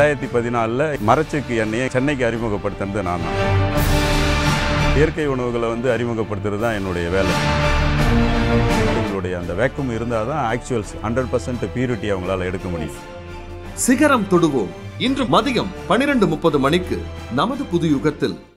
2014 மரச்செக்கு எண்ணெயை சென்னைக்கு அறிமுகப்படுத்துறது நான் தான். இயற்கை உணவுகளை அறிமுகப்படுத்துறது தான் என்னுடைய வேலை. உங்களுடைய அந்த வேக்கம் இருந்தால் தான் ஆக்சுவல்ஸ் 100% பியூரிட்டி அவங்களால எடுக்க முடியும். சிகரம் தொடுவோம். இன்று மதியம் 12:30 மணிக்கு நமது புது யுகத்தில்.